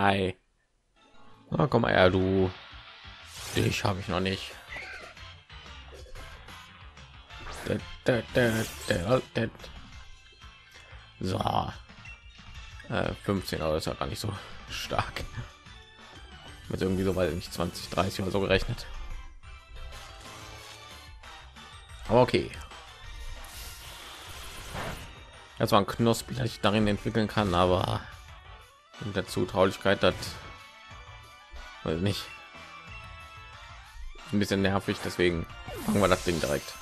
Hi. Na, komm mal her, du. Dich habe ich noch nicht. So, 15 Euro ist ja gar nicht so stark. Mit irgendwie so, weil nicht 20, 30 oder so gerechnet. Aber okay. Das war ein Knospi, das ich darin entwickeln kann, aber mit der Zutraulichkeit, das weiß ich nicht. Ein bisschen nervig, deswegen machen wir das Ding direkt.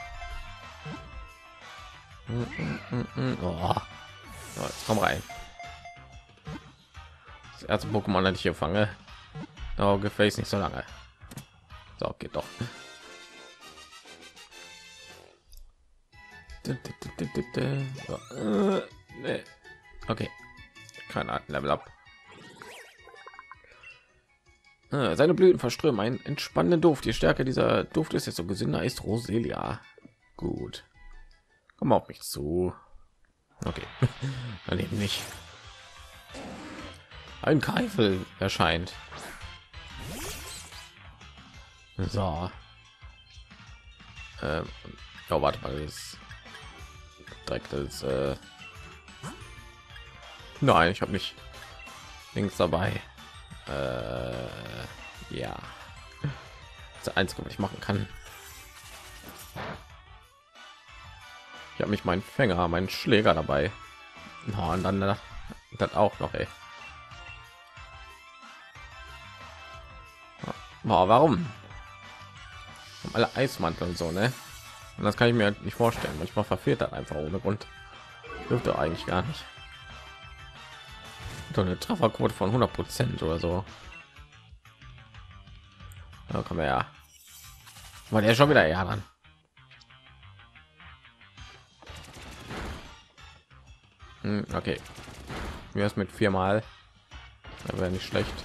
Oh. So, jetzt komm rein. Das erste Pokémon, das ich hier fange. Oh, gefällt nicht so lange. So, geht doch. So, nee. Okay, keine Art Level up. Seine Blüten verströmen einen entspannenden Duft. Je stärker dieser Duft ist, desto gesünder ist Roselia. Gut, komm auf mich zu. Okay, daneben nicht. Ein Keifel erscheint. So. Oh, warte mal, das direkt das. Nein, ich habe nicht links dabei. Ja, das Einzige, was ich machen kann. Ich habe mich meinen Fänger, meinen Schläger dabei. Oh, und dann das auch noch, ey. Oh, warum? Alle Eismantel und so, ne? Und das kann ich mir halt nicht vorstellen. Manchmal verfehlt das einfach ohne Grund. Dürfte eigentlich gar nicht. So eine Trefferquote von 100% oder so. Da kommen wir ja. War der schon wieder ja dann. Okay. Mir ist mit 4-mal. Das wäre nicht schlecht.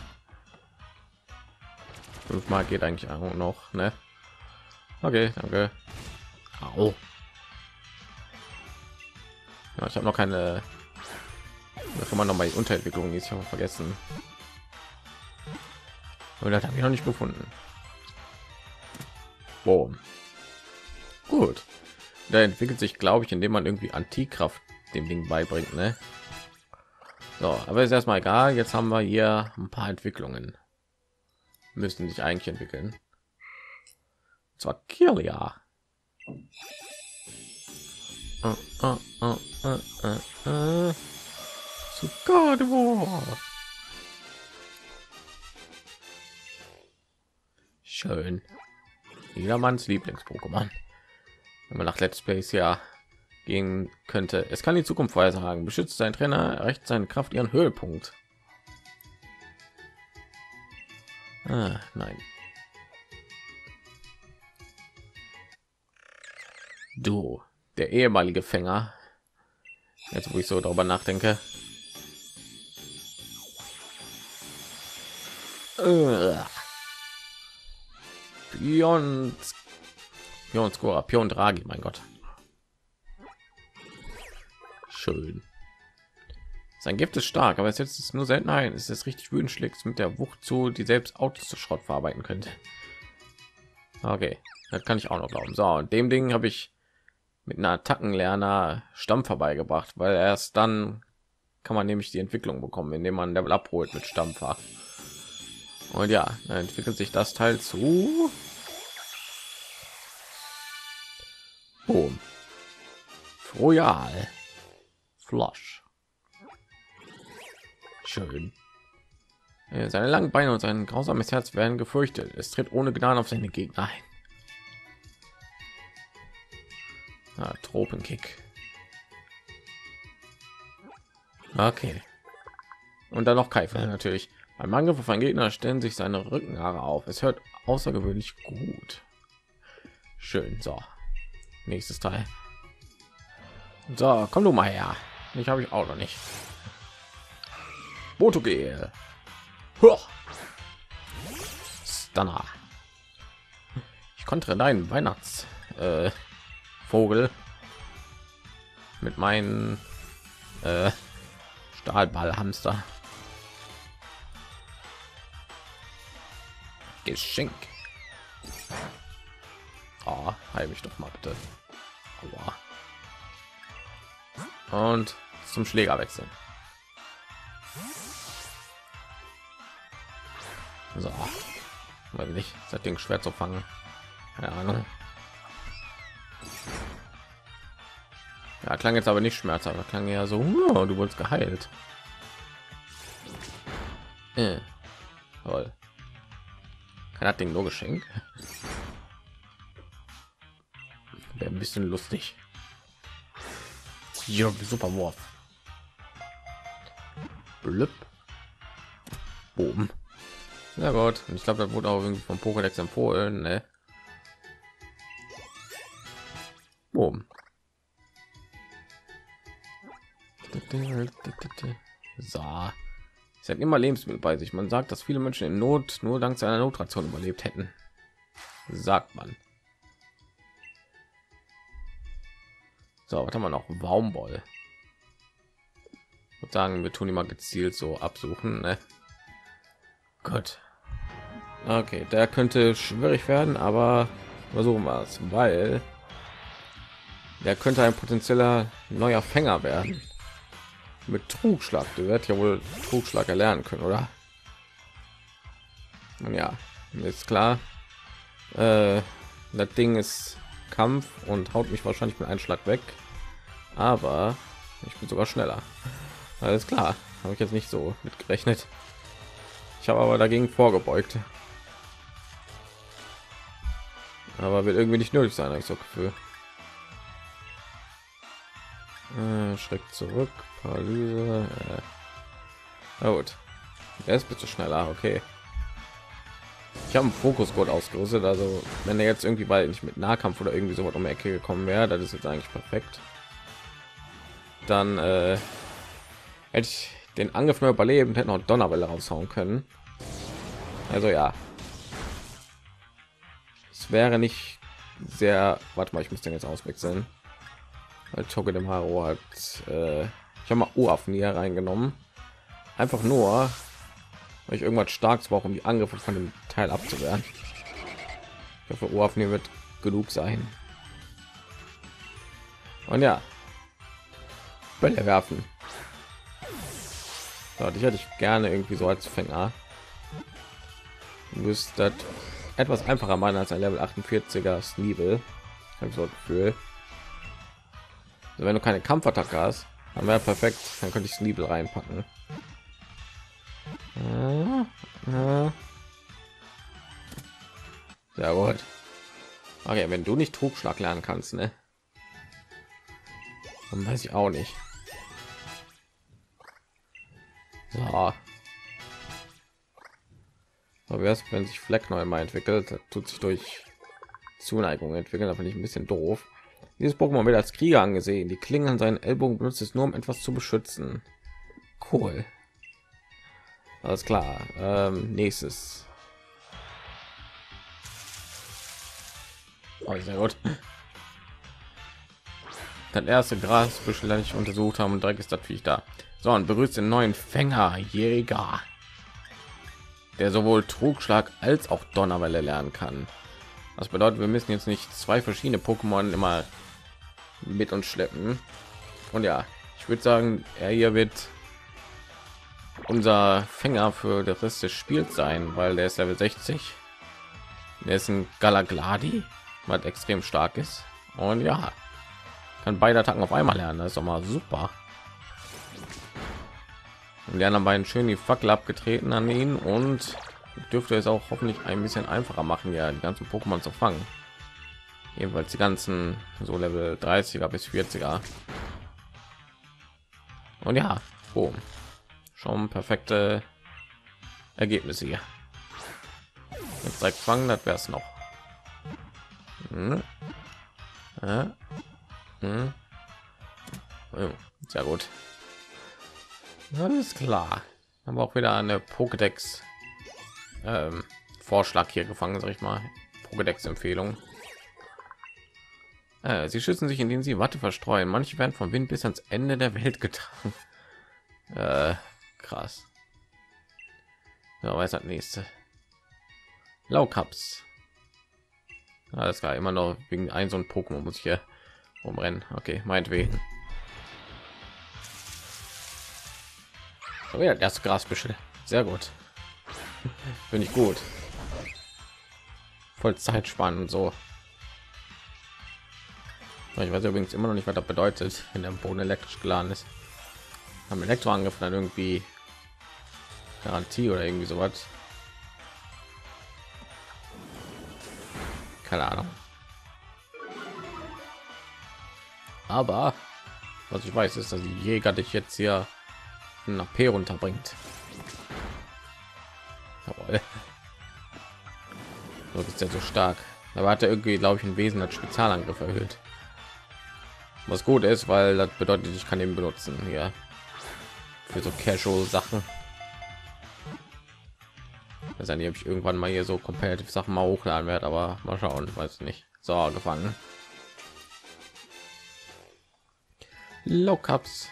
5-mal geht eigentlich auch noch, ne? Okay, danke. Au. Ja, ich habe noch keine. Da kann man noch mal die Unterentwicklung ist ja vergessen. Und das habe ich noch nicht gefunden. Boom. Gut. Da entwickelt sich, glaube ich, indem man irgendwie Antikraft dem Ding beibringt, ne? So, aber ist erstmal egal. Jetzt haben wir hier ein paar Entwicklungen. Müssen sich eigentlich entwickeln. Und zwar Kirlia. Zu Gardevoir. Schön. Jedermanns Lieblings-Pokémon. Wenn man nach Let's Plays ja gehen könnte. Es kann die Zukunft vorhersagen. Beschützt sein Trainer, erreicht seine Kraft ihren Höhepunkt. Nein. Du, der ehemalige Fänger. Jetzt, wo ich so darüber nachdenke. Pion Draghi, mein Gott. Schön. Sein Gift ist stark, aber es setzt es nur selten ein. Es ist richtig wütend, schlägt mit der Wucht zu, die selbst Autos zu Schrott verarbeiten könnte. Okay, das kann ich auch noch glauben. So, und dem Ding habe ich mit einer Attackenlerner Stamm vorbeigebracht, weil erst dann kann man nämlich die Entwicklung bekommen, indem man Level abholt mit Stampfer. Und ja, dann entwickelt sich das Teil zu Boom. Royal Flush. Schön. Seine langen Beine und sein grausames Herz werden gefürchtet. Es tritt ohne Gnade auf seine Gegner ein. Tropenkick. Okay. Und dann noch Keifel natürlich. Beim Angriff auf einen Gegner stellen sich seine Rückenhaare auf. Es hört außergewöhnlich gut. Schön. So, nächstes Teil. So, komm du mal her. Ich habe ich auch noch nicht. Botogel. Stunner. Ich konnte deinen Weihnachts Vogel mit meinen Stahlballhamster. Geschenk. Oh, heil mich doch mal bitte. Aua. Und zum Schläger wechseln. So, weil nicht das Ding schwer zu fangen. Keine Ahnung. Ja, klang jetzt aber nicht schmerzhaft. Das klang ja so, oh, du wurdest geheilt. Toll. Kann das Ding nur geschenkt? Wäre ein bisschen lustig. Ja, super Wurf. Blüpp. Boom. Ja gut, und ich glaube, das wurde auch irgendwie vom Pokédex empfohlen, ne? Boom. So. Sie hat immer Lebensmittel bei sich. Man sagt, dass viele Menschen in Not nur dank seiner Notration überlebt hätten. Sagt man. So, was haben wir noch? Baumwoll. Ich würde sagen, wir tun immer gezielt so absuchen. Ne? Gut. Okay, der könnte schwierig werden, aber versuchen wir es, weil der könnte ein potenzieller neuer Fänger werden. Mit Trugschlag. Du wirst ja wohl Trugschlag erlernen können, oder? Und ja, ist klar. Das Ding ist Kampf und haut mich wahrscheinlich mit einem Schlag weg. Aber ich bin sogar schneller. Alles klar, habe ich jetzt nicht so mit gerechnet. Ich habe aber dagegen vorgebeugt. Aber wird irgendwie nicht nötig sein, habe ich so Gefühl. Schreck zurück, Paralyse. Na gut, er ist bitte schneller. Okay, ich habe einen Fokusgurt ausgerüstet, also wenn er jetzt irgendwie bei nicht mit Nahkampf oder irgendwie so was um die Ecke gekommen wäre, das ist jetzt eigentlich perfekt. Dann hätte ich den Angriff mehr überlebt und hätte noch Donnerwelle raushauen können. Also ja, es wäre nicht sehr. Warte mal, ich muss den jetzt auswechseln. Toge dem Haro hat ich habe mal Uaffen hier reingenommen, einfach nur weil ich irgendwas starkes brauche, um die Angriffe von dem Teil abzuwehren. Ich hoffe, Uaffen hier wird genug sein. Und ja, Bälle werfen. So, dich hätte ich gerne irgendwie so als Fänger. Du bist das etwas einfacher machen als ein Level 48er Sneebel. Ich habe so ein Gefühl. Also wenn du keine Kampfattacke hast, dann wäre perfekt. Dann könnte ich Sneebel reinpacken. Sehr gut. Okay, wenn du nicht Trugschlag lernen kannst, ne? Dann weiß ich auch nicht. So. Aber erst wenn sich Fleck neu mal entwickelt, tut sich durch Zuneigung entwickeln, da finde ich ein bisschen doof. Dieses Pokémon wird als Krieger angesehen. Die Klingen an seinen Ellbogen benutzt es nur, um etwas zu beschützen. Cool. Alles klar. Nächstes. Oh, sehr gut. Das erste Grasbüschel, das ich untersucht habe, und direkt ist das Viech da. So, und begrüßt den neuen Fängerjäger, der sowohl Trugschlag als auch Donnerwelle lernen kann. Das bedeutet, wir müssen jetzt nicht zwei verschiedene Pokémon immer mit uns schleppen. Und ja, ich würde sagen, er hier wird unser Fänger für den Rest des Spiels sein, weil der ist Level 60. Der ist ein Galagladi, was extrem stark ist. Und ja, kann beide Attacken auf einmal lernen. Das ist doch mal super. Und die anderen beiden schön die Fackel abgetreten an ihn und dürfte es auch hoffentlich ein bisschen einfacher machen, ja, die ganzen Pokémon zu fangen. Jedenfalls die ganzen so Level 30er bis 40er. Und ja, boom. Schon perfekte Ergebnisse hier. Jetzt direkt fangen, das wäre es noch. Sehr gut. Alles klar. Haben wir auch wieder eine Pokédex Vorschlag hier gefangen, sag ich mal. Pokédex Empfehlung. Sie schützen sich, indem sie Watte verstreuen. Manche werden vom Wind bis ans Ende der Welt getragen. Krass. Ja, was ist das nächste? Laukaps. Alles klar, immer noch wegen ein so ein Pokémon muss ich hier umrennen. Okay, meinetwegen. Oh ja, erste Grasbüschel. Sehr gut. Finde ich gut. Voll Zeit sparen und so. Ich weiß übrigens immer noch nicht, was das bedeutet, wenn der Boden elektrisch geladen ist. Am Elektroangriff dann irgendwie Garantie oder irgendwie sowas. Keine Ahnung. Aber was ich weiß, ist, dass die Jäger dich jetzt hier nach P runterbringt. Jawohl. So ist ja so stark. Aber hat er irgendwie, glaube ich, ein Wesen als Spezialangriff erhöht. Was gut ist, weil das bedeutet, ich kann ihn benutzen hier für so Casual Sachen. Das ist ob ich irgendwann mal hier so komplett Sachen mal hochladen werde, aber mal schauen, weiß nicht. So, gefangen. Low-Cups.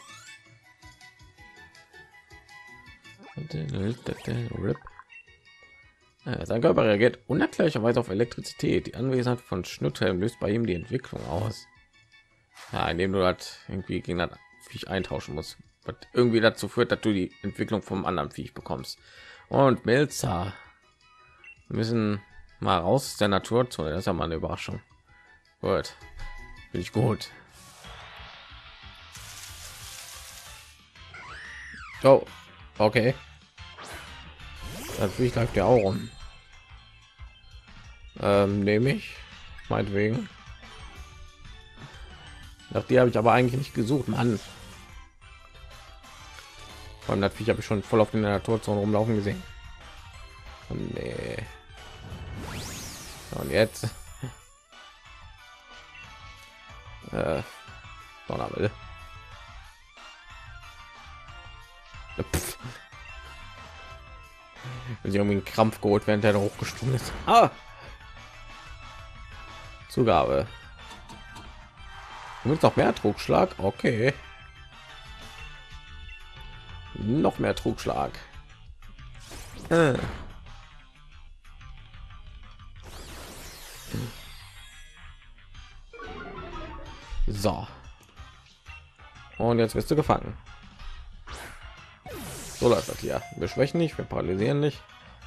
Rip. Sein Körper reagiert unerklärlicherweise auf Elektrizität. Die Anwesenheit von Schnitthelm löst bei ihm die Entwicklung aus. Ja, indem du halt irgendwie gegen das Viech eintauschen musst, was irgendwie dazu führt, dass du die Entwicklung vom anderen Viech bekommst. Und Milza, wir müssen mal raus aus der Naturzone. Das ist ja mal eine Überraschung. Gut, bin ich gut. Oh, okay. Das Viech läuft ja auch rum. Nehme ich, meinetwegen. Nach die habe ich aber eigentlich nicht gesucht, Mann. Vor allem natürlich habe ich schon voll auf in der Naturzone rumlaufen gesehen. Und nee. Und jetzt Donnerwelle. Wenn sie irgendwie einen Krampf geholt, während er hochgesprungen ist. Zugabe. Du willst noch mehr Trugschlag? Okay. Noch mehr Trugschlag. So. Und jetzt wirst du gefangen. So läuft das hier. Wir schwächen nicht, wir paralysieren nicht.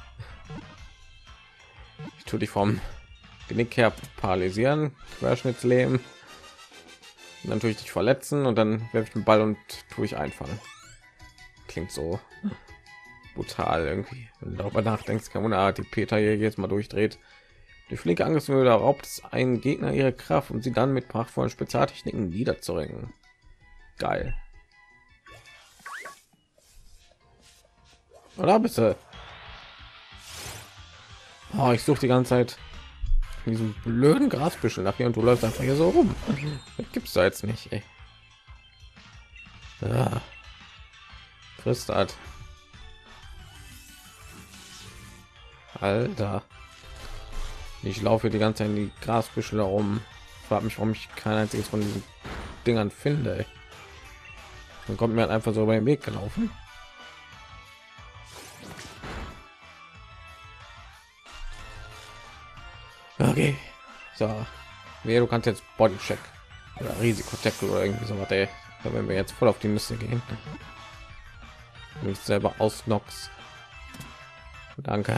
Ich tue dich vom Genick her paralysieren, Querschnittsleben. Dann tue ich dich verletzen und dann werfe ich den Ball und tue ich einfangen. Klingt so brutal irgendwie. Wenn du darüber nachdenkst, kann man die Peter hier jetzt mal durchdreht. Die flinke Angriffsmühle raubt es einen Gegner ihre Kraft, um sie dann mit prachtvollen Spezialtechniken niederzuringen. Geil. Oder bitte? Oh, ich suche die ganze Zeit diesen blöden Grasbüschel nach hier und du läufst einfach hier so rum. Das gibt's da jetzt nicht, ey. Ja. Christat. Alter. Ich laufe die ganze Zeit in die Grasbüschel herum. Frag mich, warum ich kein einziges von diesen Dingern finde. Ey. Dann kommt mir halt einfach so über den Weg gelaufen. Okay, so, du kannst jetzt Bodycheck oder Risikotackle oder irgendwie so was, ey. Wenn wir jetzt voll auf die Nüsse gehen, du bist selber ausnox. Danke.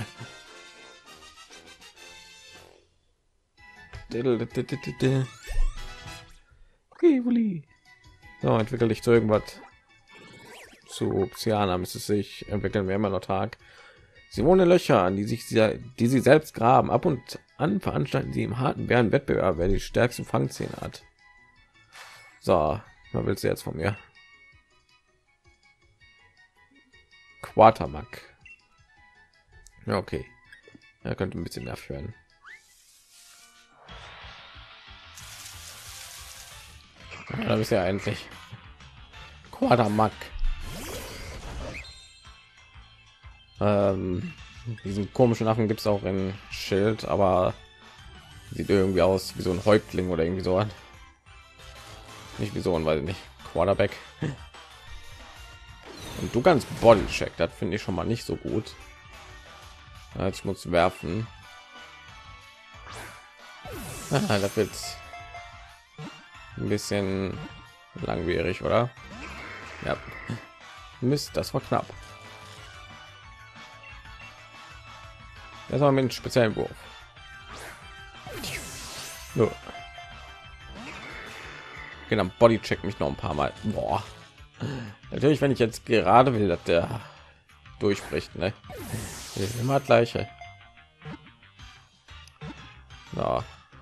So, entwickle dich zu irgendwas. Zu Psyana müsste es sich entwickeln, wir immer noch Tag. Sie wohnen Löcher an, die sie selbst graben. Ab und an veranstalten sie im harten Bärenwettbewerb, wer die stärksten Fangzähne hat. So, was willst du jetzt von mir? Quatermack. Ja, okay. Er könnte ein bisschen nervig werden. Ja, da bist ja endlich. Quatermack. Diesen komischen Affen gibt es auch in Schild, aber sieht irgendwie aus wie so ein Häuptling oder irgendwie so an. Nicht wie so ein, weiß ich nicht, Quarterback. Und du kannst Bodycheck, das finde ich schon mal nicht so gut. Ja, ich muss werfen. Das wird ein bisschen langwierig, oder? Ja. Mist, das war knapp. Das war mit einem speziellen Wurf. So. Genau, Bodycheck mich noch ein paar Mal. Boah. Natürlich, wenn ich jetzt gerade will, dass der durchbricht, ne? Ist immer das gleiche. Ja.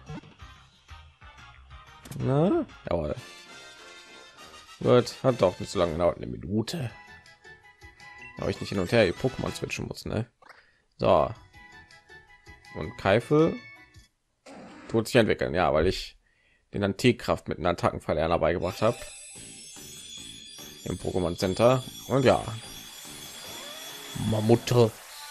Na, jawohl. Wird hat doch nicht so lange gedauert, eine Minute. Aber ich nicht hin und her die Pokémon switchen muss, ne? So. Und Keifel tut sich entwickeln, ja, weil ich den Antikkraft mit einem Attackenverlerner beigebracht habe im Pokémon Center. Und ja, Mammut.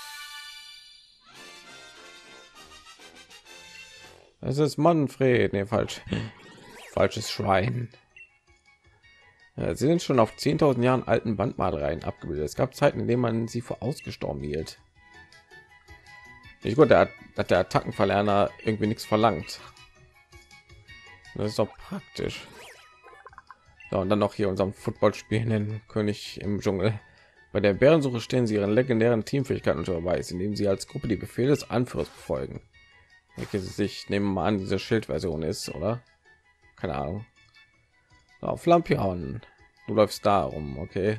Es ist Manfred, nee, falsch, falsches Schwein. Ja, sie sind schon auf 10.000 Jahren alten Bandmalereien abgebildet. Es gab Zeiten, in denen man sie für ausgestorben hielt. Nicht gut, hat der Attackenverlerner irgendwie nichts verlangt. Das ist doch praktisch. Ja, und dann noch hier unserem Football spielenden König im Dschungel. Bei der Bärensuche stehen sie ihren legendären Teamfähigkeiten unter Beweis, indem sie als Gruppe die Befehle des Anführers befolgen. Welche sich nehmen wir an, diese Schildversion ist, oder? Keine Ahnung. So, Flampion, du läufst da rum, okay.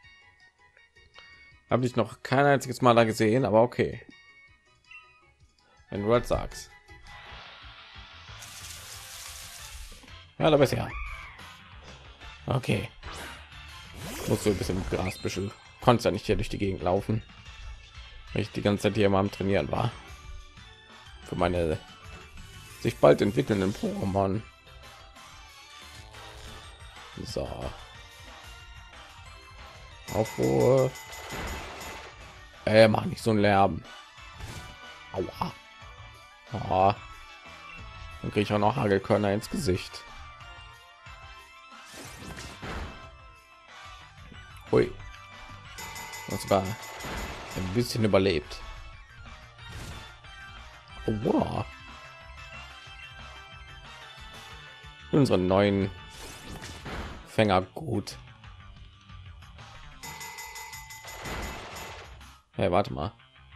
Habe ich noch kein einziges Mal da gesehen, aber okay. Wenn du das sagst. Ja, da bist ja. Okay. Musst du ein bisschen Grasbüschel. Konntest ja nicht hier durch die Gegend laufen. Weil ich die ganze Zeit hier mal am Trainieren war. Für meine sich bald entwickelnden Pokémon. So. Aufruhe. Mach nicht so einen Lärm. Aua. Oh. Dann kriege ich auch noch Hagelkörner ins Gesicht. Ui. Das war ein bisschen überlebt. Oh, wow. Unseren neuen Fänger gut. Hey, warte mal.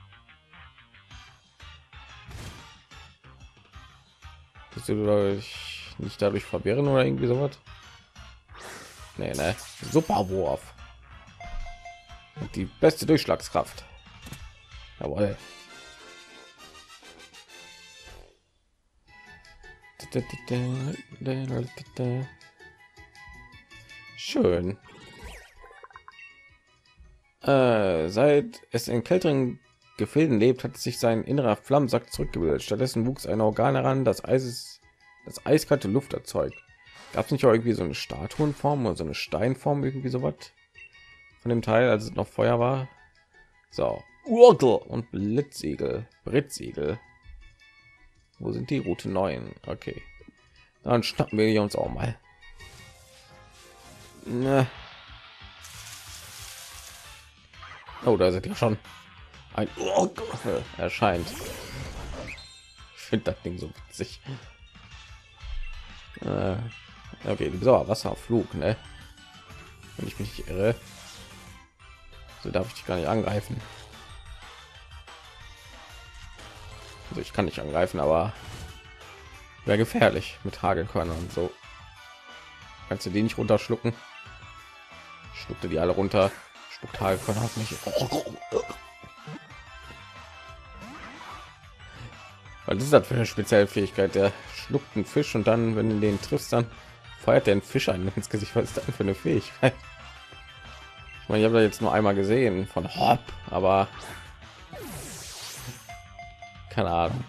Bist du dadurch nicht dadurch verwehren oder irgendwie sowas? Nee, ne. Super Wurf. Und die beste Durchschlagskraft. Jawohl. Schön. Seit es in kälteren Gefilden lebt, hat sich sein innerer Flammensack zurückgebildet. Stattdessen wuchs ein Organ heran, das eiskalte Luft erzeugt. Gab es nicht auch irgendwie so eine Statuenform oder so eine Steinform, irgendwie sowas von dem Teil, als es noch Feuer war? So, Urgel und Britsiegel. Wo sind die Route 9? Okay, dann schnappen wir die uns auch mal. Ne. Oh, da sind ja schon ein erscheint. Ich finde das Ding so witzig. Okay, du bist aber Wasserflug, ne? Wenn ich mich nicht irre, so darf ich dich gar nicht angreifen. Also ich kann nicht angreifen, aber wäre gefährlich mit Hagelkörnern und so. Kannst du die nicht runterschlucken? Schluckte die alle runter. Spuckt Hagelkörner auf mich. Was ist das für eine spezielle Fähigkeit? Der schluckt einen Fisch und dann, wenn du den triffst, dann feuert der einen Fisch ein ins Gesicht. Was ist das für eine Fähigkeit? Ich meine, ich habe da jetzt nur einmal gesehen von Hop, aber keine Ahnung.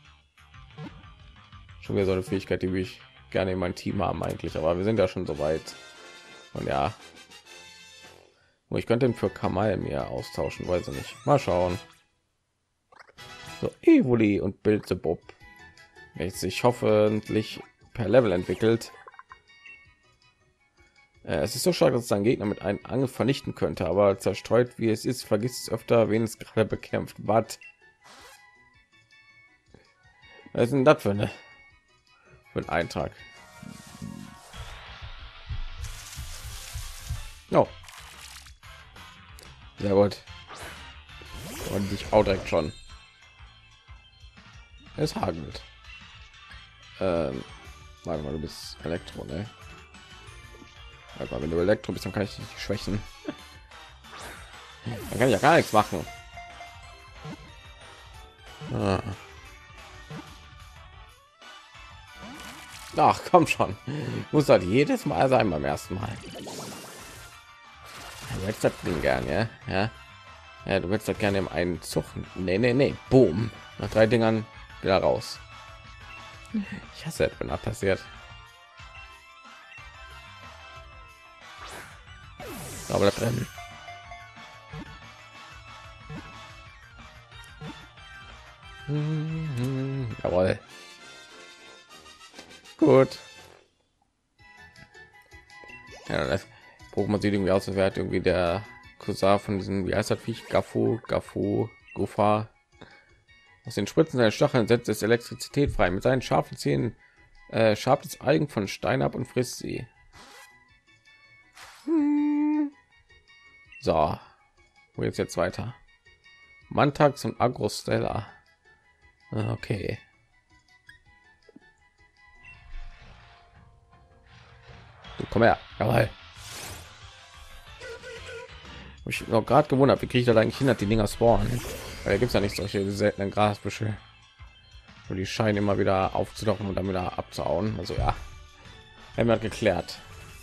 Schon wieder so eine Fähigkeit, die ich gerne in mein Team haben eigentlich, aber wir sind ja schon so weit. Und ja, wo ich könnte ihn für Kamal mir austauschen, weiß ich nicht. Mal schauen. So, Evoli und Bilzebub, welches sich hoffentlich per Level entwickelt. Es ist so stark, dass es ein Gegner mit einem Angriff vernichten könnte, aber zerstreut wie es ist, vergisst es öfter, wen es gerade bekämpft. Was? Was ist denn das für ein Eintrag? Oh. Sehr gut. Und ich auch direkt schon. Es hagelt. Warte mal, du bist Elektro, ne? Aber wenn du Elektro bist, dann kann ich dich schwächen. Dann kann ich ja gar nichts machen. Ach, komm schon. Muss halt jedes Mal sein beim ersten Mal. Du hättest das Ding gern, ja? Ja, du willst das gerne im einen Zug. Nee. Boom. Nach 3 Dingern wieder raus. Ich hasse es, wenn das passiert. Aber das drin. Jawohl. Gut. Ja, das Pokémon sieht irgendwie aus, als wäre irgendwie der Cousin von diesem, wie heißt das Viech? Guffa. Aus den Spritzen seiner Stacheln setzt es Elektrizität frei. Mit seinen scharfen Zähnen schabt es Algen von Stein ab und frisst sie. So, wo geht's jetzt weiter? Mantax und Agrostella. Okay. Du, komm her. Jawohl. Ich noch gerade gewundert, wie kriege ich da eigentlich hin, dass die Dinger spawnen? Weil da gibt es ja nicht solche seltenen Grasbüsche. Und die scheinen immer wieder aufzutauchen und dann wieder abzuhauen. Also ja, haben wir geklärt.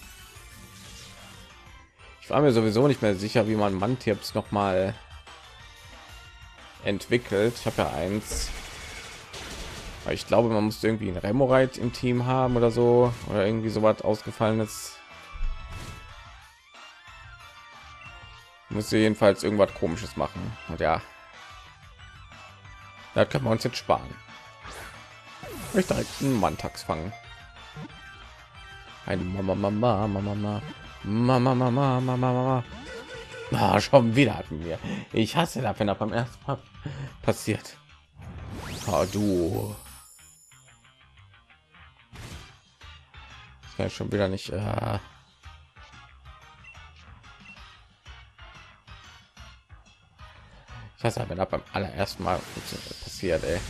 Ich war mir sowieso nicht mehr sicher, wie man Mantips noch mal entwickelt. Ich habe ja eins. Aber ich glaube, man musste irgendwie ein Remoraid im Team haben oder so. Oder irgendwie so was Ausgefallenes. Musste jedenfalls irgendwas Komisches machen. Und ja, da können wir uns jetzt sparen. Ich möchte direkt einen Mantax fangen. Ein Mama. Ah, schon wieder hatten wir. Ich hasse das, wenn das beim ersten Mal passiert. Oh, du. Das kann ich schon wieder nicht. Ich weiß aber, beim allerersten Mal passiert, ey.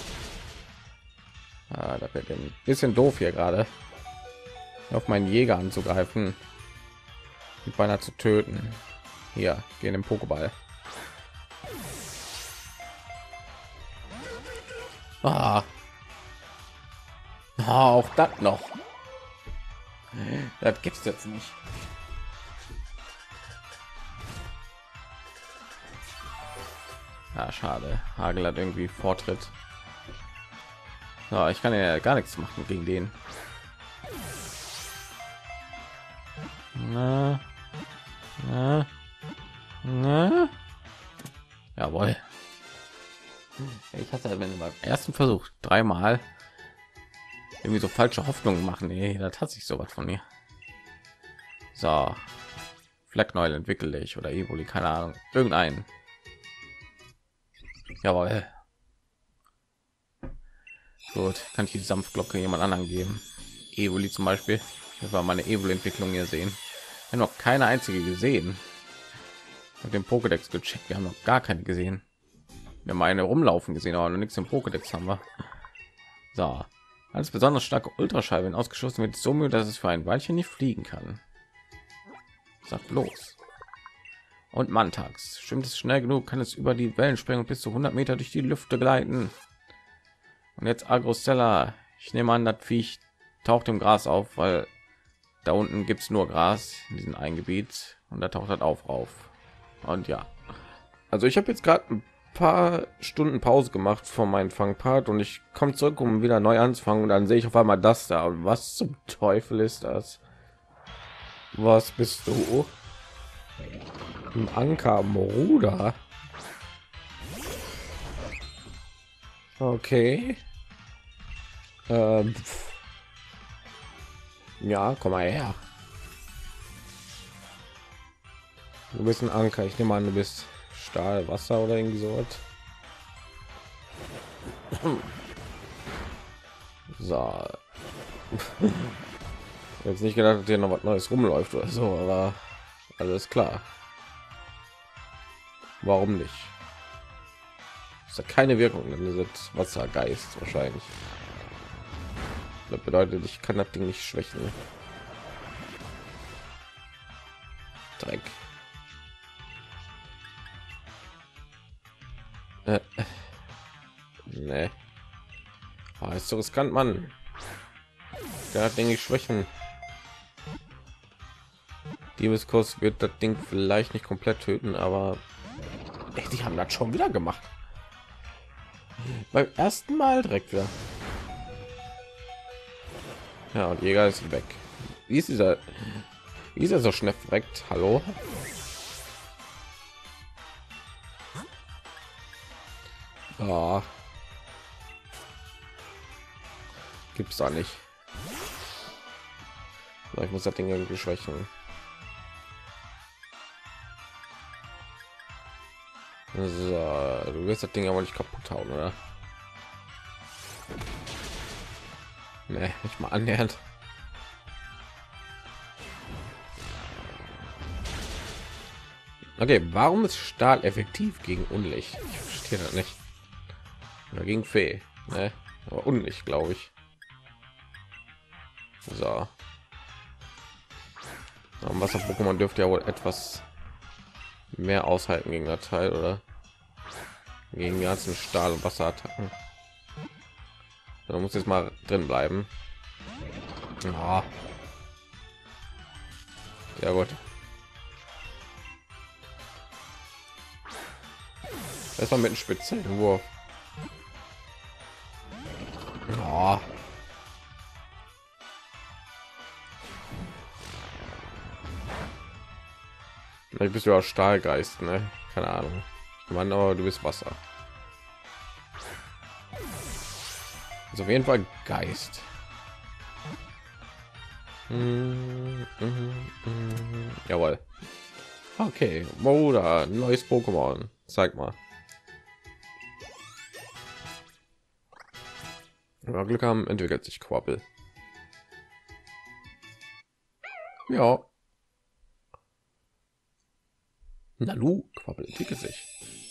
Da wird ein bisschen doof hier gerade, auf meinen Jäger anzugreifen, mit beinahe zu töten. Hier, gehen im Pokéball. Auch das noch. Das gibt's jetzt nicht. Ja, schade. Hagel hat irgendwie Vortritt. So, ich kann ja gar nichts machen gegen den. Jawohl. Ich hatte wenn beim ersten Versuch 3-mal irgendwie so falsche Hoffnungen machen. Nee, das hat sich sowas von mir. So, Fleckneuel entwickle ich oder Evoli, keine Ahnung, irgendeinen. Jawohl. Gut, kann ich die Sanftglocke jemand anderen geben? Evoli zum Beispiel. Das war meine Evoli-Entwicklung hier sehen. Wir haben noch keine einzige gesehen. Mit dem Pokédex gecheckt. Wir haben noch gar keine gesehen. Wir haben eine rumlaufen gesehen, aber noch nichts im Pokédex haben wir. So, als besonders starke Ultraschall, wenn ausgeschlossen wird, so müde, dass es für ein Weilchen nicht fliegen kann. Sagt los. Und Mantax, stimmt es schnell genug, kann es über die Wellen springen und bis zu 100 Meter durch die Lüfte gleiten. Und jetzt Agrostella. Ich nehme an, das Viech taucht im Gras auf, weil da unten gibt es nur Gras in diesem Eingebiet und da taucht das auf rauf. Und ja, also ich habe jetzt gerade ein paar Stunden Pause gemacht von meinem Fangpart und ich komme zurück, um wieder neu anzufangen und dann sehe ich auf einmal das da. Was zum Teufel ist das? Was bist du? Ein Anker Moruda. Okay. Ja, komm mal her. Du bist ein Anker. Ich nehme an, du bist Stahl, Wasser oder irgendwie so was. So. Jetzt nicht gedacht, dass hier noch was Neues rumläuft oder so, aber alles klar. Warum nicht? Das hat keine Wirkung, denn dieses Wassergeist wahrscheinlich. Das bedeutet, ich kann das Ding nicht schwächen. Dreck. Nee. Ah, ist so riskant, Mann. Der hat Dinge schwächen. Diebeskurs wird das Ding vielleicht nicht komplett töten, aber ey, die haben das schon wieder gemacht. Beim ersten Mal direkt wieder. Ja, und Jäger ist weg. Wie ist dieser? Wie ist er so schnell verreckt? Hallo? Ah. Gibt's da nicht. So, ich muss das Ding irgendwie schwächen. So, du wirst das Ding aber nicht kaputt hauen, oder? Nee, nicht mal annähernd. Okay, warum ist Stahl effektiv gegen Unlicht? Ich verstehe das nicht. Oder gegen Fee, ne? Aber Unlicht, glaube ich. So. Wasser-Pokémon dürfte ja wohl etwas mehr aushalten gegen das Teil, oder? Gegen die ganzen Stahl- und Wasserattacken. Da muss jetzt mal drin bleiben. Ja, ja gut. Erstmal mit dem speziellen Wurf. Ja. Vielleicht bist du ja Stahlgeist, ne? Keine Ahnung. Mann, aber du bist Wasser. Also auf jeden Fall Geist. Jawohl. Okay, oder neues Pokémon. Zeig mal. Wenn wir Glück haben, entwickelt sich Quabbel. Ja. Nalu, Quabbel entwickelt sich.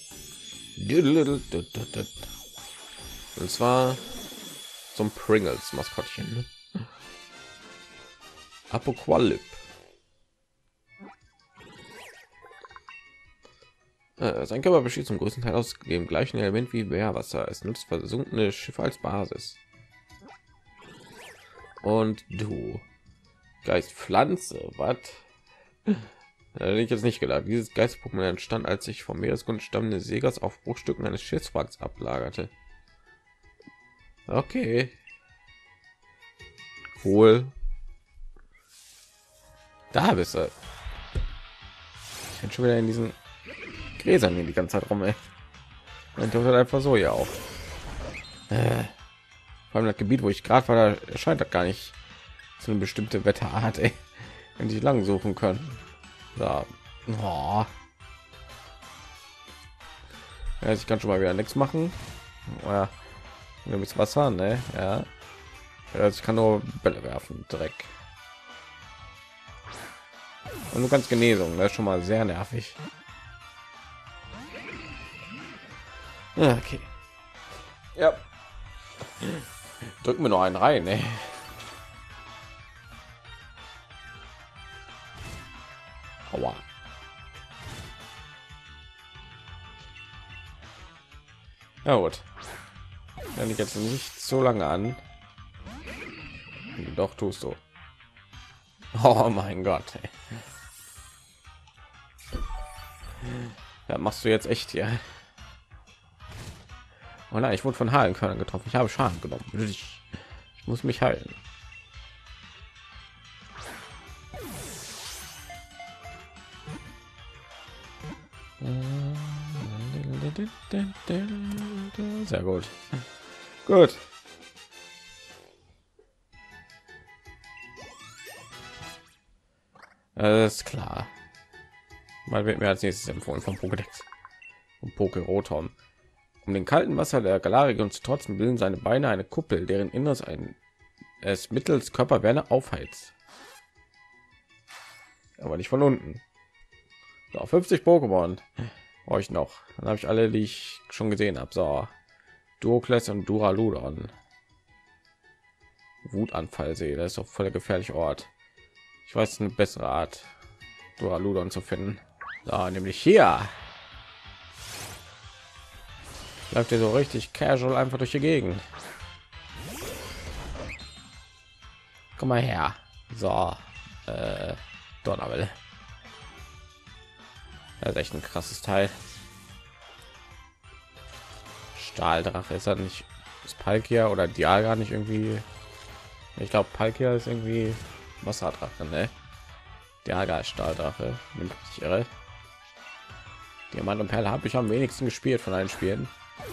Und zwar zum Pringles Maskottchen. Apoqualip. Sein Körper besteht zum größten Teil aus dem gleichen Element wie Meerwasser. Es nutzt versunkene Schiffe als Basis. Und du Geist Pflanze, was? Hätte ich jetzt nicht gedacht. Dieses Geist-Pokémon entstand, als sich vom Meeresgrund stammende Segers auf Bruchstücken eines Schiffswracks ablagerte. Okay. Cool. Da bist du. Ich bin schon wieder in diesen Gräsern hier die ganze Zeit rum, ey. Und das einfach so ja auch. Vor allem das Gebiet, wo ich gerade war, da erscheint das gar nicht so eine bestimmte Wetterart, ey. Wenn die lang suchen können. Da. Oh. Ja, ich kann schon mal wieder nichts machen. Ja. Mit Wasser, ne? Ja. Also ich kann nur Bälle werfen, Dreck. Und du kannst Genesung, das ist schon mal sehr nervig. Okay. Ja. Drücken wir noch einen rein, ne? Aua. Ja gut. Kann ich jetzt nicht so lange an. Doch tust du. Oh mein Gott. Ey. Ja, machst du jetzt echt hier? Oh nein, ich wurde von Halenkörnern getroffen. Ich habe Schaden genommen. Ich muss mich heilen. Sehr gut. Gut. Alles klar. Mal wird mir als nächstes empfohlen vom Pokédex und Pokérotom. Um den kalten Wasser der Galarregion zu trotzen, bilden seine Beine eine Kuppel, deren Inneres es mittels Körperwärme aufheizt. Aber nicht von unten. So, 50 Pokémon. Euch noch. Dann habe ich alle, die ich schon gesehen habe. So, Duokles und Duraludon. Wutanfallsee, das ist doch voll der gefährliche Ort. Ich weiß eine bessere Art, Duraludon zu finden. So, nämlich hier. Läuft ihr so richtig casual einfach durch die Gegend. Komm mal her. So, Donnerwelle. Das ist echt ein krasses Teil. Stahldrache ist das nicht? Ist Palkia oder Dialga nicht irgendwie? Ich glaube, Palkia ist irgendwie Wasserdrache, ne? Dialga ist Stahldrache. Nimmt mich irre. Diamant und Perle habe ich am wenigsten gespielt von allen Spielen.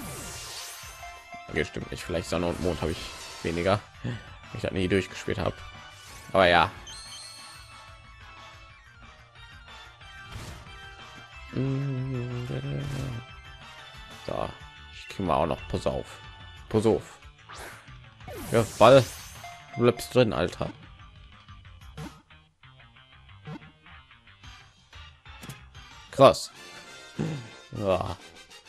Okay, stimmt nicht. Vielleicht Sonne und Mond habe ich weniger. Ich habe nie durchgespielt habe. Aber ja. So, ich kriege mal auch noch Pass auf. Pass auf. Ja, Ball. Du bleibst drin, Alter. Krass. Ja.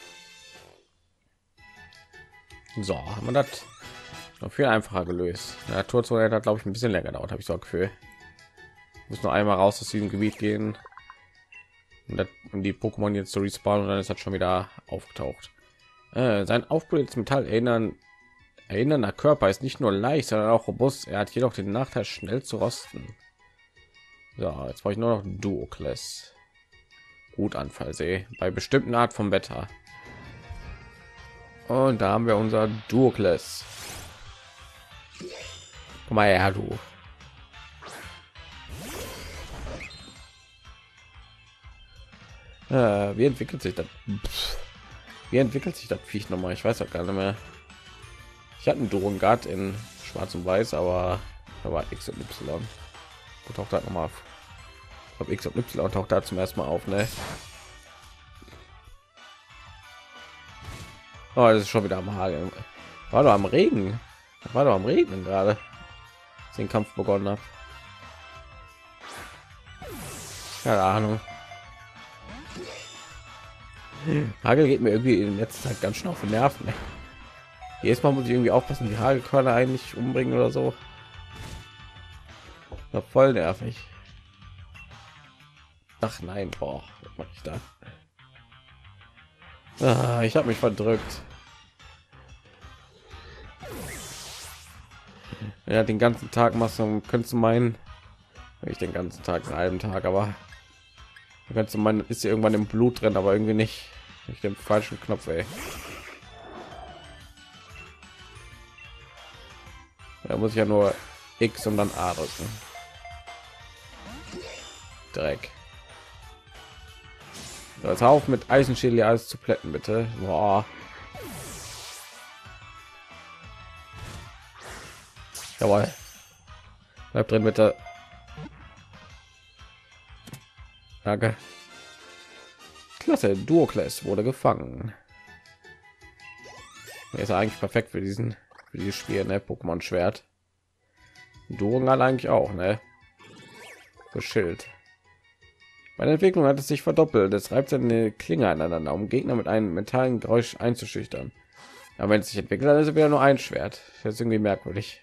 So, haben wir das noch viel einfacher gelöst. Der Torzone hat, glaube ich, ein bisschen länger gedauert, habe ich so ein Gefühl. Muss nur einmal raus aus diesem Gebiet gehen, um die Pokémon jetzt zu respawnen, und dann ist das schon wieder aufgetaucht. Sein aufblähendes Metall erinnernder Körper ist nicht nur leicht, sondern auch robust. Er hat jedoch den Nachteil, schnell zu rosten. So, jetzt brauche ich nur noch Duokles. Wutanfallsee bei bestimmten Art vom Wetter. Und da haben wir unser Duokles. Komm mal her, du. Wie entwickelt sich das? Wie entwickelt sich das Viech noch mal? Ich weiß auch gar nicht mehr. Ich hatte einen Durongard in Schwarz und Weiß, aber da war X und Y. Wo taucht das noch mal auf? Ich glaube, X und Y taucht da zum ersten Mal auf, ne? Oh, das ist schon wieder am Hageln. War doch am Regen. War doch am Regnen gerade. Als den Kampf begonnen habe. Keine Ahnung. Hagel geht mir irgendwie in letzter Zeit ganz schön auf den Nerven. Ne? Jedes Mal muss ich irgendwie aufpassen, die Hagelkörner eigentlich umbringen oder so. Ja, voll nervig. Ach nein, boah, was mache ich da? Ah, ich habe mich verdrückt. Ja, den ganzen Tag machst du, könntest du meinen, ich den ganzen Tag, einen halben Tag, aber du kannst du meinen, ist ja irgendwann im Blut drin, aber irgendwie nicht. Ich den falschen Knopf, ey. Da muss ich ja nur X und dann A drücken. Dreck. So, jetzt auf mit Eisenschädel alles zu plätten, bitte. Boah. Jawohl. Bleib drin, bitte. Danke. Klasse, Duokles wurde gefangen. Er ist eigentlich perfekt für dieses Spiel, ne? Pokémon Schwert. Duongal eigentlich auch, ne? So Schild. Bei der Entwicklung hat es sich verdoppelt. Es reibt seine Klinge aneinander, um Gegner mit einem mentalen Geräusch einzuschüchtern. Aber wenn es sich entwickelt, dann ist es wieder nur ein Schwert. Das ist irgendwie merkwürdig.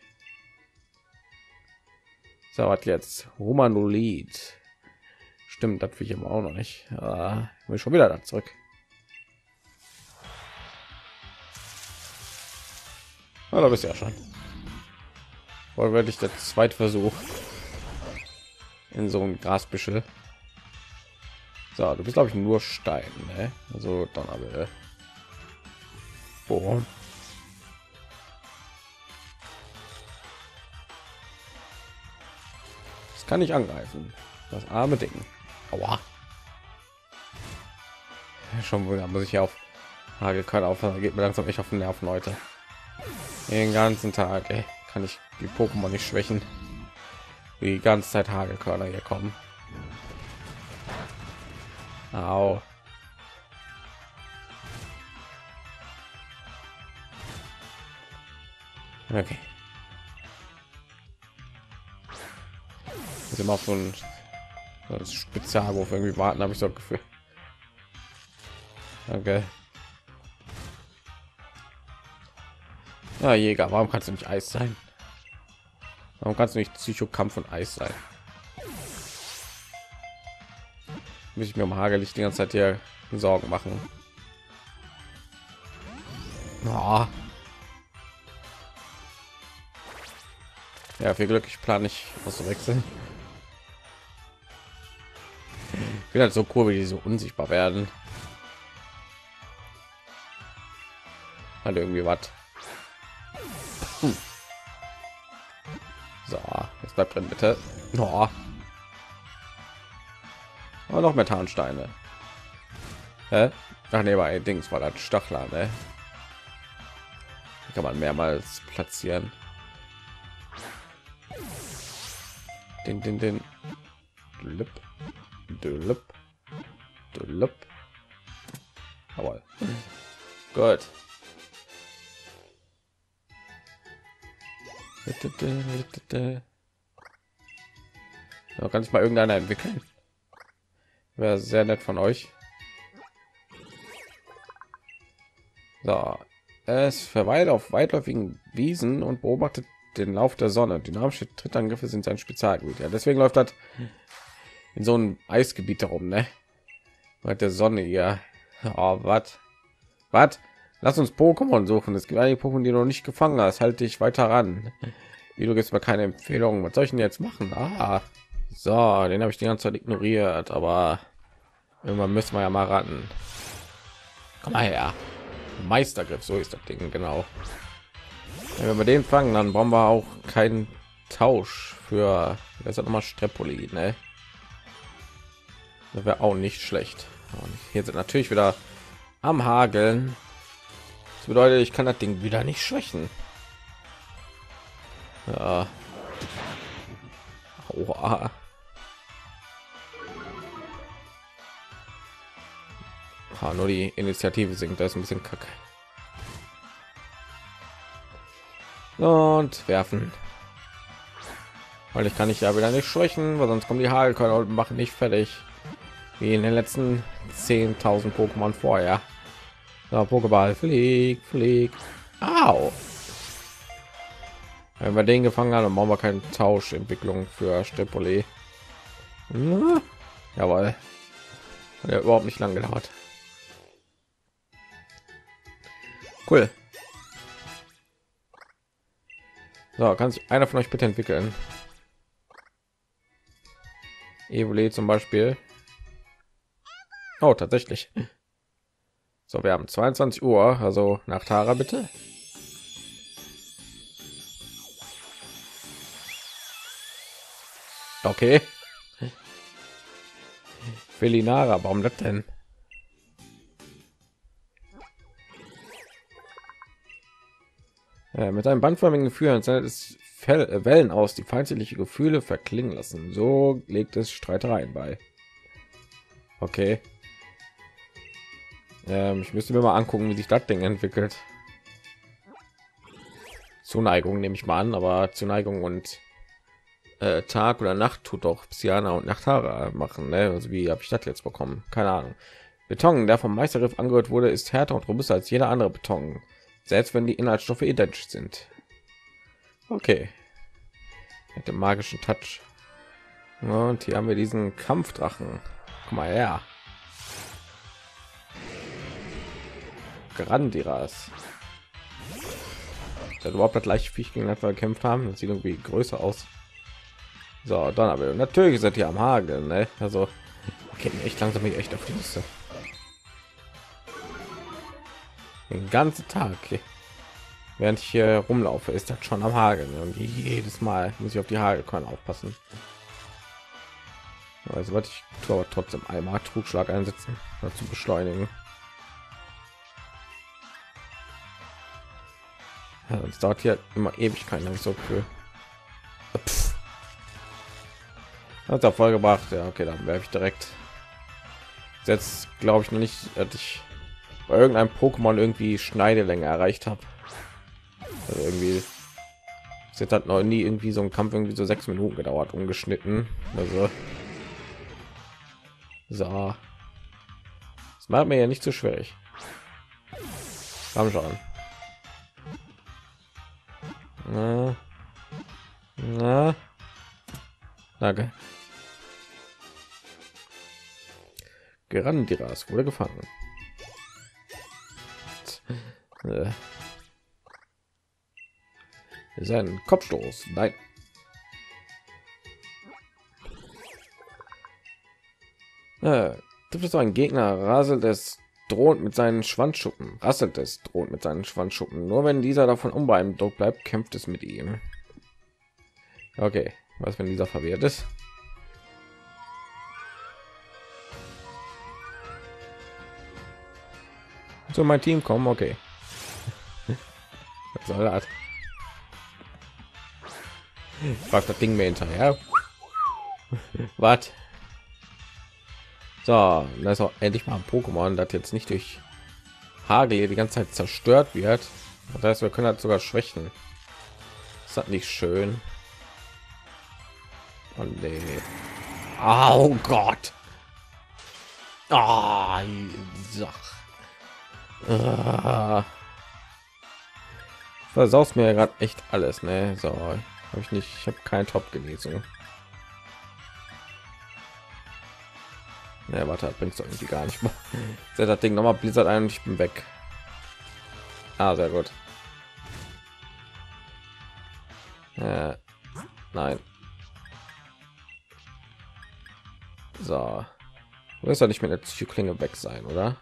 So, was jetzt? Humanoid. Stimmt, das will ich immer auch noch nicht. Will schon wieder da zurück. Na, da bist du ja schon. Wohl werde ich der zweite Versuch in so ein Grasbüschel. So, du bist glaube ich nur Stein, ne? Also dann aber oh. Das kann ich angreifen. Das arme Ding. Aua. Schon wieder muss ich ja auf Hagelkörn auf, geht mir langsam echt auf den Nerven, Leute. Den ganzen Tag, ey, kann ich die Pokémon nicht schwächen. Die ganze Zeit Hagelkörner hier kommen. Au. Okay. Immer auf so ein Spezialwurf irgendwie warten, habe ich so ein Gefühl. Okay. Ja, Jäger, warum kannst du nicht Eis sein? Warum kannst du nicht Psychokampf und Eis sein? Muss ich mir um Hagel die ganze Zeit hier Sorgen machen? Oh. Ja, viel Glück, ich plane nicht auszuwechseln. Ich bin halt so cool, wie die so unsichtbar werden. Halt irgendwie was. So, jetzt bleibt drin, bitte. Oh. Oh, noch Methansteine. Hä? Ach nee, bei Dings war das Stachler, ne? Die kann man mehrmals platzieren. Den. Lüpp. Dülüpp. Dülüpp. Jawohl. Gut. Ja, kann ich mal irgendeiner entwickeln? Wäre sehr nett von euch. So, es verweilt auf weitläufigen Wiesen und beobachtet den Lauf der Sonne. Dynamische Trittangriffe sind sein Spezialgebiet. Ja, deswegen läuft das in so einem Eisgebiet herum, ne? Mit der Sonne hier. Oh, was? Lass uns Pokémon suchen. Es gibt einige Pokémon, die du noch nicht gefangen hast. Halte dich weiter ran. Wie, du gibst mir keine Empfehlung. Was soll ich denn jetzt machen? Ah, so, den habe ich die ganze Zeit ignoriert, aber irgendwann müssen wir ja mal raten. Komm mal her. Meistergriff, so ist das Ding, genau. Wenn wir den fangen, dann brauchen wir auch keinen Tausch für, das hat noch mal Strepoli, ne? Das wäre auch nicht schlecht. Und hier sind natürlich wieder am Hageln. Das bedeutet, ich kann das Ding wieder nicht schwächen. Ja. Oha. Nur die Initiative sinkt, da ist ein bisschen kacke. Und werfen, weil ich kann ich ja wieder nicht schwächen, weil sonst kommen die Hagelkörner und machen nicht fertig wie in den letzten 10.000 Pokémon vorher. So, Pokéball, flieg. Au. Wenn wir den gefangen haben, dann brauchen wir keine Tauschentwicklung für Strepoli. Jawohl. Hat ja überhaupt nicht lange gedauert. Cool. So, kann sich einer von euch bitte entwickeln? Evoli zum Beispiel. Oh, tatsächlich. So, wir haben 22 Uhr, also nach Tara bitte. Okay. Felinara, warum das denn? Mit einem bandförmigen Gefühl sendet es Wellen aus, die feindliche Gefühle verklingen lassen. So legt es Streitereien bei. Okay. Ich müsste mir mal angucken, wie sich das Ding entwickelt. Zuneigung nehme ich mal an, aber Zuneigung und Tag oder Nacht tut doch Psyana und Nachtara machen, ne? Also wie habe ich das jetzt bekommen? Keine Ahnung. Beton, der vom Meistergriff angehört wurde, ist härter und robuster als jeder andere Beton, selbst wenn die Inhaltsstoffe identisch sind. Okay. Mit dem magischen Touch. Und hier haben wir diesen Kampfdrachen. Guck mal her. Grandiras. Ist das überhaupt das gleiche Viech, gegen das wir gekämpft haben? Das sieht irgendwie größer aus. So, dann aber natürlich sind die am Hagel, ne? Also okay, echt langsam echt auf die Liste. Den ganzen Tag, okay. Während ich hier rumlaufe, ist das schon am Hageln und jedes Mal muss ich auf die Hagelkörner aufpassen. Also was ich tue, aber trotzdem einmal Trugschlag einsetzen, zu beschleunigen. Ja, es dauert hier immer Ewigkeiten, habe ich so Gefühl. Hat er voll gebracht, ja, okay, dann werfe ich direkt. Jetzt glaube ich noch nicht, dass ich bei irgendeinem Pokémon irgendwie Schneidelänge erreicht habe. Also irgendwie Jetzt hat noch nie irgendwie so ein Kampf irgendwie so 6 Minuten gedauert, umgeschnitten. Also so, das macht mir ja nicht so schwierig. Komm schon. Na. Danke. Gerandiras wurde gefangen. Ist ein Kopfstoß. Nein. Trifft es ein Gegner, raselt es droht mit seinen Schwanzschuppen. Rasselt es droht mit seinen Schwanzschuppen. Nur wenn dieser davon unbeeindruckt bleibt, kämpft es mit ihm. Okay, was wenn dieser verwehrt ist? Zu mein Team kommen, okay. Was soll das? Fragt das Ding mir hinterher. Was? So, da ist auch endlich mal ein Pokémon, das jetzt nicht durch Hagel die ganze Zeit zerstört wird. Das heißt, wir können halt sogar schwächen. Ist das nicht schön? Oh nee. Oh Gott. Ah, versaust mir gerade echt alles, ne? So, habe ich nicht, ich habe kein Top-Genesung. Ja, warte, bringst du irgendwie gar nicht. Set das Ding noch mal Blizzard ein und ich bin weg. Ah, sehr gut. Nein. So, du wirst doch nicht mit der Psychoklinge weg sein, oder?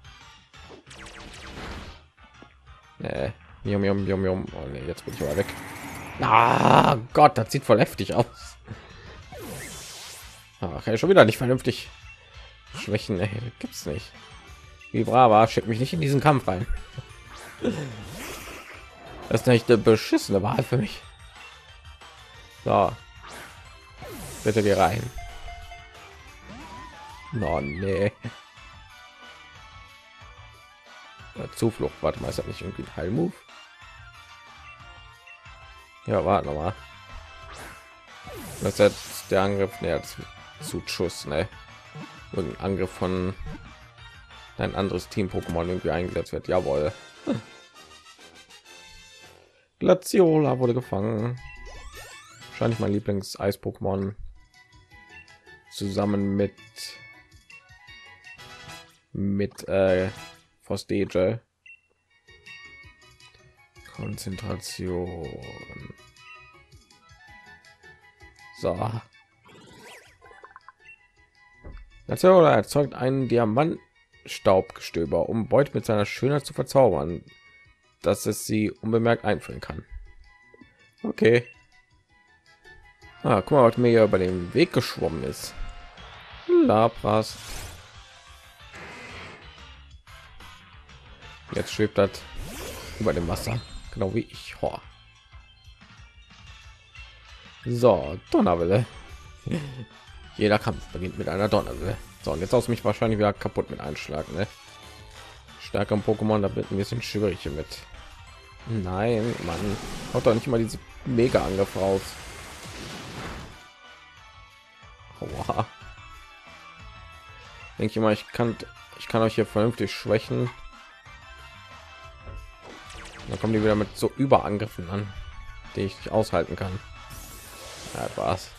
Yum, yum, yum, yum. Oh, nee, jetzt bin ich mal weg. Ah, Gott, das sieht voll heftig aus. Ach, ja, schon wieder nicht vernünftig. Schwächen, ey, gibt's nicht. Wie Brava, schickt mich nicht in diesen Kampf rein. Das ist nicht eine beschissene Wahl für mich. So, bitte geh rein. No, nee. Zuflucht, warte mal, ist das nicht irgendwie ein Heilmove? Ja, warte noch mal. Das ist jetzt der Angriff, ne, zu Schuss, ne? Irgendein Angriff von ein anderes Team Pokémon irgendwie eingesetzt wird. Jawohl. Glaciola wurde gefangen. Wahrscheinlich mein Lieblings Eis Pokémon zusammen mit Frostage. Konzentration. So. Glaciola erzeugt einen Diamantstaubgestöber, um Beute mit seiner Schönheit zu verzaubern, dass es sie unbemerkt einführen kann. Okay. Ah, guck mal, was mir hier über den Weg geschwommen ist. Lapras. Jetzt schwebt das über dem Wasser, genau wie ich. Ho. So, Donnerwelle. Jeder Kampf beginnt mit einer Donnerwelle. So, und jetzt aus mich wahrscheinlich wieder kaputt mit Einschlag, ne? Stärker im Pokémon, da wird ein bisschen schwierig mit. Nein, Mann, haut doch nicht mal diese mega Angriff raus. Aua. Denke ich mal, ich kann euch hier vernünftig schwächen. Dann kommen die wieder mit so Überangriffen an, die ich nicht aushalten kann. Ja, war's.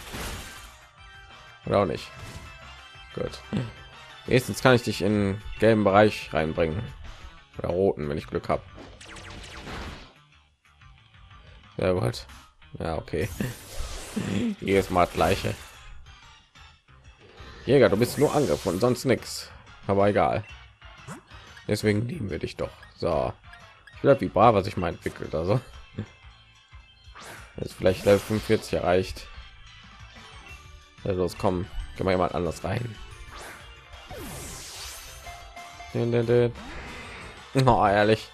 Oder auch nicht. Gut. Erstens kann ich dich in gelben Bereich reinbringen. Oder roten, wenn ich Glück habe. Ja gut. Ja, okay. Jedes Mal gleiche. Jäger, du bist nur Angriff und sonst nichts. Aber egal. Deswegen lieben wir dich doch. So. Ich will wie brav, was ich mal entwickelt. Also jetzt vielleicht Level 45 erreicht. Also los, komm, gehen wir jemand anders rein. Oh, ehrlich.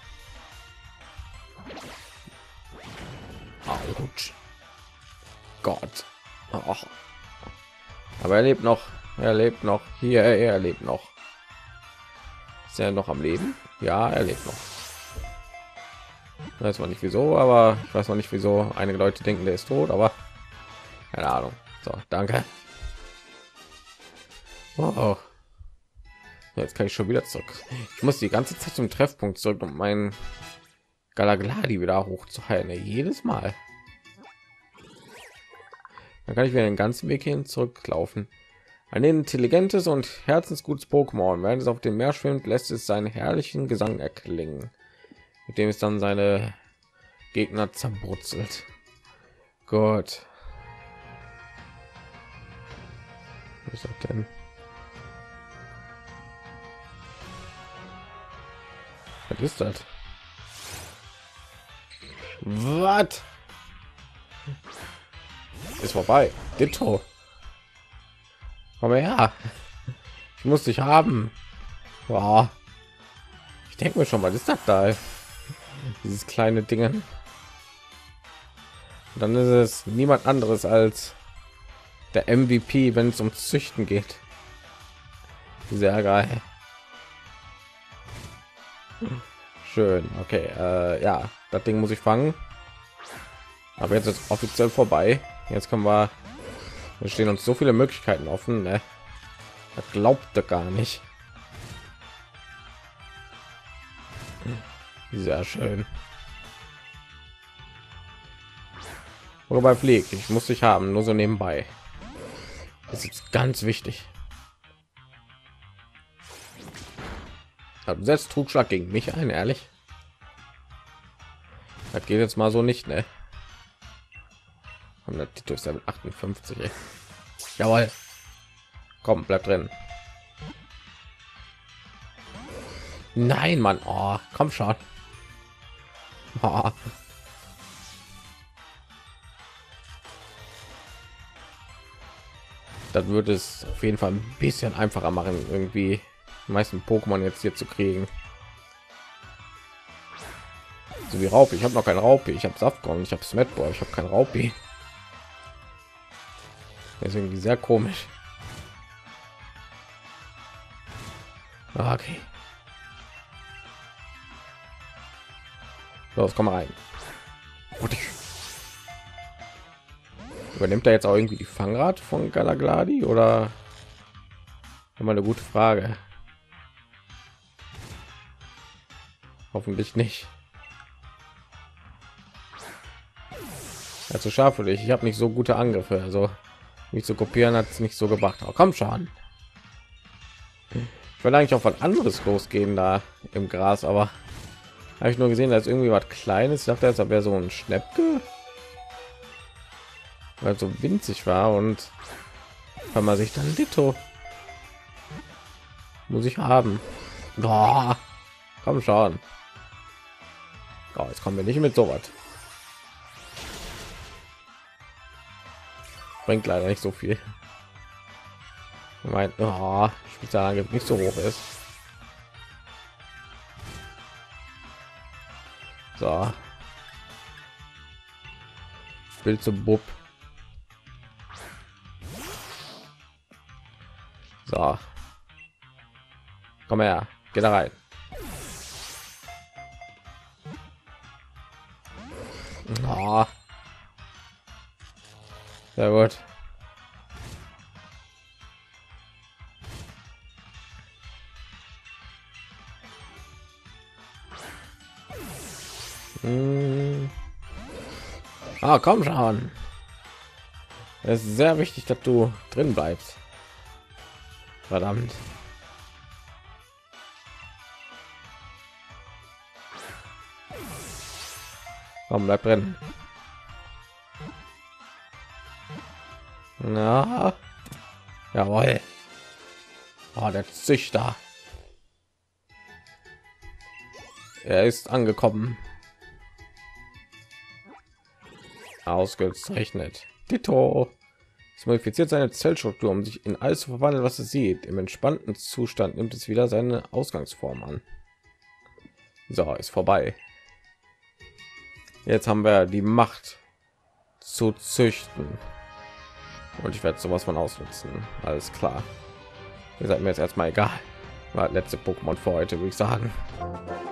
Autsch. Gott. Oh. Aber er lebt noch. Er lebt noch. Hier, er lebt noch. Ist er noch am Leben? Ja, er lebt noch. Weiß man nicht wieso, aber ich weiß noch nicht wieso einige Leute denken, der ist tot, aber keine Ahnung. So, danke. Wow. Jetzt kann ich schon wieder zurück. Ich muss die ganze Zeit zum Treffpunkt zurück, um meinen Galagladi wieder hochzuheilen. Jedes Mal. Dann kann ich wieder den ganzen Weg hin zurücklaufen. Ein intelligentes und herzensgutes Pokémon. Während es auf dem Meer schwimmt, lässt es seinen herrlichen Gesang erklingen, mit dem es dann seine Gegner zerbrutzelt. Gut. Was ist das denn? Was ist das? Was? Ist vorbei. Ditto. Komm her. Ich muss dich haben. Boah. Ich denke mir schon, was ist das da? Dieses kleine Ding. Und dann ist es niemand anderes als der MVP, wenn es um Züchten geht. Sehr geil. Schön. Okay, ja, das Ding muss ich fangen. Aber jetzt ist offiziell vorbei. Jetzt können wir stehen uns so viele Möglichkeiten offen. Ne? Das glaubt er gar nicht. Sehr schön. Wobei fliegt, ich muss dich haben, nur so nebenbei. Das ist ganz wichtig. Setzt Trugschlag gegen mich ein, ehrlich. Das geht jetzt mal so nicht, ne? Und der Titel ist ja mit 58. Ey. Jawohl. Komm, bleib drin. Nein, Mann. Oh, komm schon. Oh. Das würde es auf jeden Fall ein bisschen einfacher machen, irgendwie die meisten Pokémon jetzt hier zu kriegen. So wie Raupi. Ich habe noch kein Raupi. Ich habe Saftkorn. Ich habe Smetboy. Ich habe kein Raupi. Das ist irgendwie sehr komisch. Okay. Los, komm mal rein. Übernimmt er jetzt auch irgendwie die Fangrad von Galagladi oder? Immer eine gute Frage. Hoffentlich nicht. Also scharf für dich. Ich habe nicht so gute Angriffe, also mich zu kopieren hat es nicht so gebracht. Oh, komm schon. Ich will eigentlich auch was anderes losgehen da im Gras, aber habe ich nur gesehen, dass irgendwie was Kleines. Ich dachte, das wäre so ein Schnäppke, weil so winzig war und wenn man sich dann Ditto muss ich haben. Oh, komm schon. Oh, jetzt kommen wir nicht mit so was. Bringt leider nicht so viel. Mein Spezialangriff nicht so hoch ist. So. Bild zum Bub. So. Komm her, geh da rein. Oh. Sehr gut. Ah, komm schon. Es ist sehr wichtig, dass du drin bleibst. Verdammt. Komm, bleib drin. Na, jawohl. Oh, der Züchter. Er ist angekommen. Ausgezeichnet. Ditto. Es modifiziert seine Zellstruktur, um sich in alles zu verwandeln, was es sieht. Im entspannten Zustand nimmt es wieder seine Ausgangsform an. So, ist vorbei. Jetzt haben wir die Macht zu züchten. Und ich werde sowas von ausnutzen. Alles klar. Ihr seid mir jetzt erstmal egal. War letzte Pokémon für heute, würde ich sagen.